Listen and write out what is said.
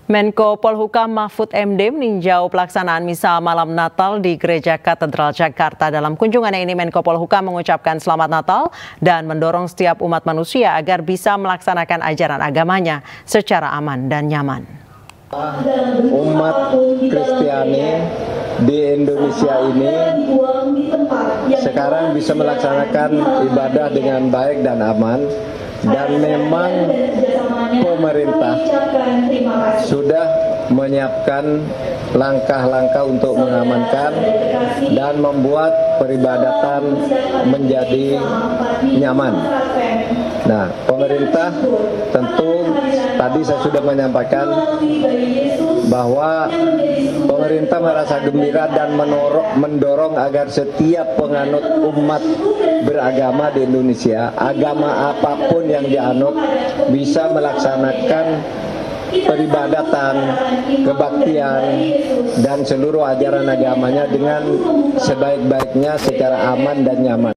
Menko Polhukam Mahfud MD meninjau pelaksanaan misa malam Natal di Gereja Katedral Jakarta. Dalam kunjungannya ini, Menko Polhukam mengucapkan selamat Natal dan mendorong setiap umat manusia agar bisa melaksanakan ajaran agamanya secara aman dan nyaman. Umat Kristiani di Indonesia ini sekarang bisa melaksanakan ibadah dengan baik dan aman, dan memang pemerintah sudah menyiapkan langkah-langkah untuk mengamankan dan membuat peribadatan menjadi nyaman. Nah, pemerintah tentu tadi saya sudah menyampaikan bahwa pemerintah merasa gembira dan mendorong agar setiap penganut umat beragama di Indonesia, agama apapun yang dianut, bisa melaksanakan peribadatan, kebaktian, dan seluruh ajaran agamanya dengan sebaik-baiknya secara aman dan nyaman.